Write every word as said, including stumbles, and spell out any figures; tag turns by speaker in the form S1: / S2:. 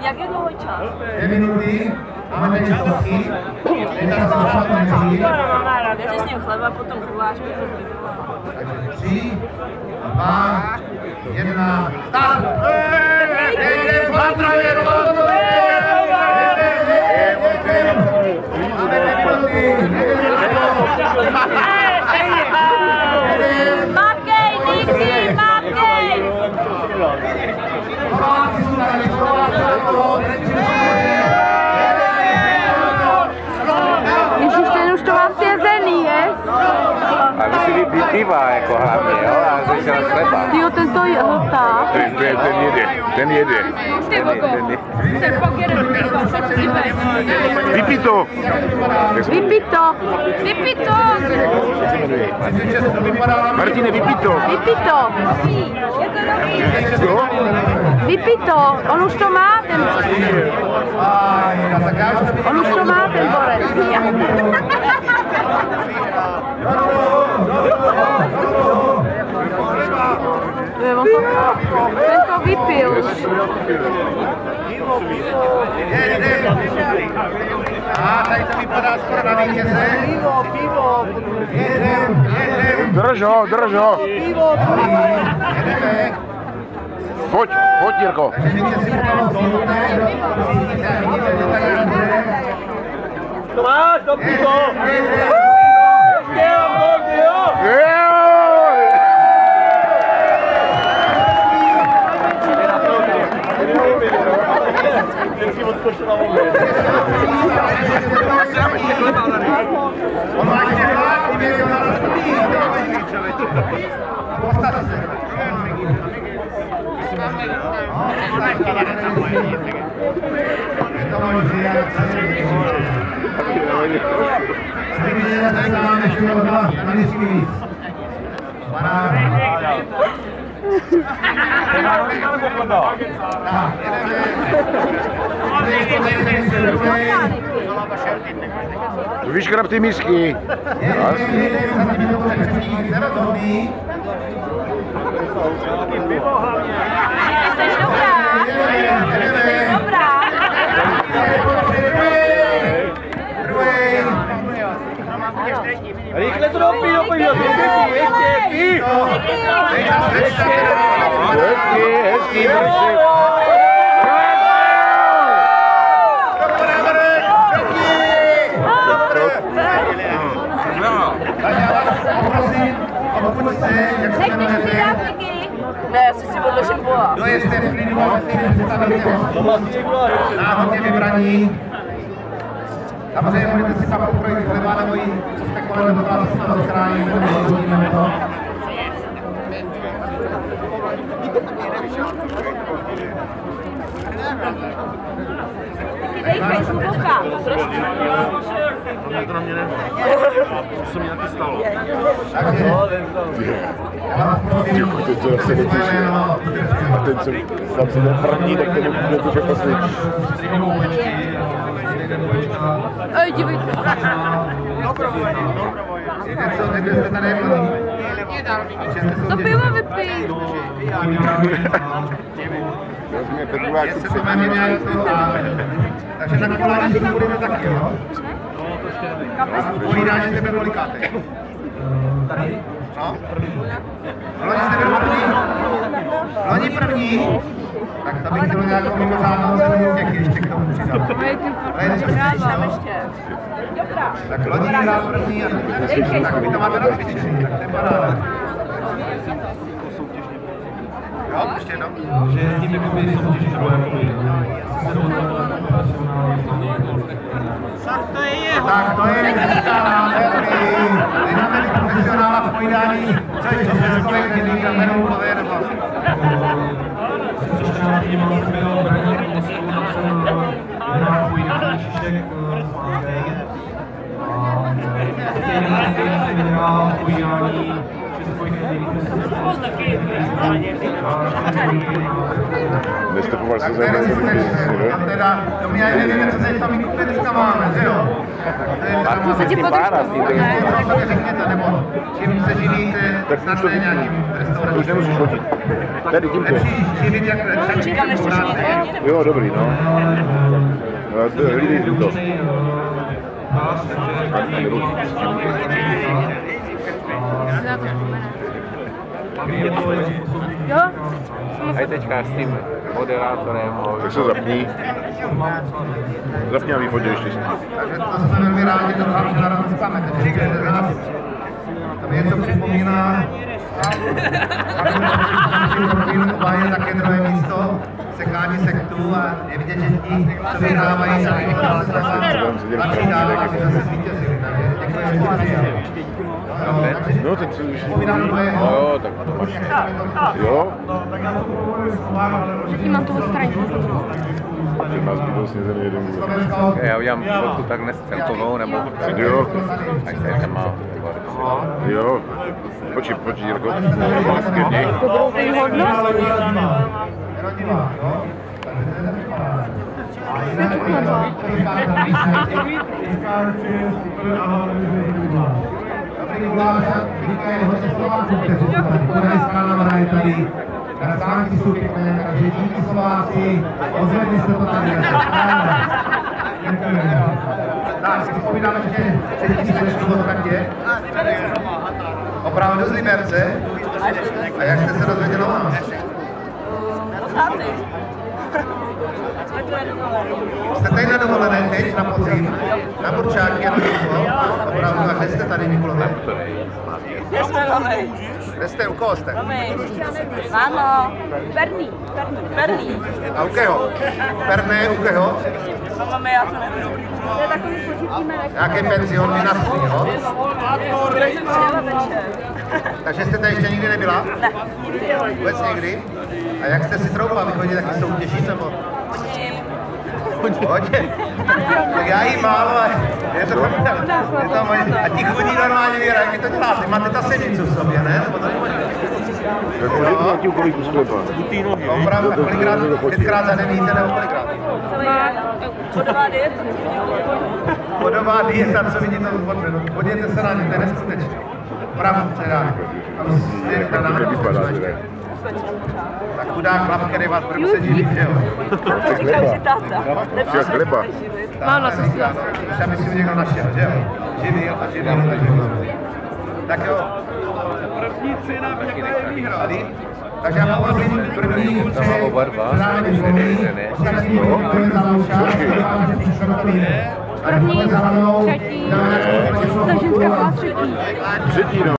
S1: Jak je dlouho čas?
S2: Dvě minuty, máme teď stovky.
S1: Takže s ním chleba, potom guláš, potom
S2: Takže tři, dva, jedna, start! Jdem, pozdravě, máme dvě minuty,
S1: Makej, díky, makej!
S2: Slováci jsou tady, Slováci
S1: Ježiš, ten už to má sjezený, je?
S3: A musí být piva jako hlavně, jo? A to se na chleba.
S1: Jo, ten to je hltá.
S3: Ten, ten, ten jede, ten jede.
S1: Ty vogo, ten pak jede do piva,
S3: Vypij to!
S1: Vypij to, vypij to!
S3: Martine, vypij to!
S1: Vypij to!
S3: Co?
S1: Vypij to, on už to má, ten... On už to má, ten borec. On to, ten to vypil.
S2: A tady to vypadá skoro na vítěze. Pivo, pivo. Jedem, jedem.
S3: Drž ho, drž ho.
S2: Jedeme.
S3: Pojď, pojď, Jirko.
S2: Takže vítězi pomalu
S4: Tomáš, do pivo! Ještě mám goldy, jo! Ten si odskočil na moment.
S2: On má ještě hlad, kdyby je na rozhodný. Postav se. Je to možný, já se Slibuji, že dáme ještě odhlas na vždycky víc. Paráda.
S3: Vyškrab ty misky.
S1: Jsi dobrá. Jsi dobrá.
S4: Rychle to dopij, dopij, dopij, ještě, pij!
S3: Hezky, hezky, hezky.
S1: Ne, já si si odložím bola.
S2: Kdo jste v klidu, abyste představili náhodně vybraní. Samozřejmě můžete si pak pokrojit chleba nebo jí, co jste kolem do vás to zachrání, nebo rozhodíme to.
S1: Dejchej, hluboká.
S4: Ne, to na mě ne. Co se mi taky stalo?
S2: Takže, já vás prosím, svoje jméno.
S3: A ten, co tam si ten první, tak ten bude to poslední.
S1: Ej, dívejte.
S2: Něco, nebyl jste tady mladý.
S1: To pivo vypij.
S2: Jestli to máme nějak to takže na kolání to budeme taky, jo? Povídá, že tebe kolikáte. No? Loni jste byl první. Loni první. Tak to bych chtěl nějakou mimořádnou silnou děky ještě k tomu přidat. Tak loni hrál první a tak vy to máte rozcvičený, tak to je paráda. Jo, ještě jednou.
S5: Že s tím jakoby soutěží nebo jakoby se dohodnout profesionální.
S4: Tak to je jeho.
S2: Tak to je dneska nádherný. Nedáme profesionála v pojídání, co je českové kdy kamerou lové nebo asi.
S5: Ještě na tím mám směrou braní v Moskvu napsal hrát pojídání šišek z A G. A stejně na ten se vyhrál pojídání
S6: Nestupoval se za
S2: Které si tam teda, to my ani nevíme, co se tam vykupě dneska máme, že jo?
S3: A to se tím pára, s tím
S2: Co mi řekněte, nebo čím se živíte, snad ne nějakým restauracím?
S6: To už nemusíš chodit. Tady tímto.
S2: Živit jak
S1: Říkám, než to
S6: Jo, dobrý, no. Hlídej tímto.
S1: Jo?
S3: A teďka s tím moderátorem.
S6: Tak se zapni. Zapni a výfotě ještě.
S2: Takže to jsme velmi rádi, to vám na ráno spáme, takže říkáte nás. To mi něco připomíná. Oba je také druhé místo, sekání sektů a je vidět, že ti, co vyhrávají, tak je to další dál, aby zase zvítězili. Takže děkuji, že
S6: No, teď se už...
S2: vzpomínám tvoje.
S6: Jo, tak to máš. Jo?
S1: Zatím mám tu odstranit.
S6: Že nás budou snězený jeden důvod.
S3: Já udělám fotku tak nescelkovou, nebo...
S6: Jo.
S3: Ať tady nemá.
S6: Jo. Počkej, počkej, Jirko. Skrni.
S1: Dobrou hodnost?
S2: Rodina, jo? Dobrý guláš, teďka je hodně Slováků, kteří jsou tady. Podajská námada je tady. Stánky jsou pěkné, takže díky Slováci, ozvedli jste to tady. Tak, si vzpomínám ještě třetí slečnu od Katě. Opravdu z Liberce. A jak jste se dozvěděli o nás? Jste tady na dovolené teď, na podzim, na Burčáky a na Kuklo. Opravdu, a kde jste tady, Mikulové?
S7: Kde jsme Romy?
S2: Kde jste, u koho jste?
S7: Romy. Mámo. Perný. Perný.
S2: A u keho? Perné, u keho?
S7: No máme, já to nevím. To je takový složitý jmének.
S2: Nějaký penzion vinařství, jo?
S7: Kde jsem přijela večer.
S2: Takže jste tady ještě nikdy nebyla?
S7: Ne, nikdy.
S2: Vůbec někdy? A jak jste si troufla, vy chodíte taky soutěžit, nebo? Hodně. Tak já jí málo, ale je to, je to moje. A ti chodí normálně věra, jak vy to děláte? Máte ta sedmicu v sobě, ne? Nebo to nemáte?
S6: Tak můžete platí u kolik sklepa.
S2: Opravdu, a kolikrát, pětkrát za den jíte, nebo kolikrát?
S7: Podová dieta.
S2: Podová dieta, co vidíte od podměnu. Podívejte se na ně, to je neskutečné. Opravdu, teda. A musíte na nás. Tak chudá chlap, který vás bude muset živit, že jo?
S7: Říkám si táta.
S6: Přijat chleba.
S1: Mám na sestě.
S2: Už aby si někdo našel, že jo? Živil a živil a živil. Tak jo. První cena je výhra. Takže já poprosím první tři známení zvoní, ostatní bude za Loušák,
S1: První, třetí, ta ženská byla třetí.
S6: Třetí, no.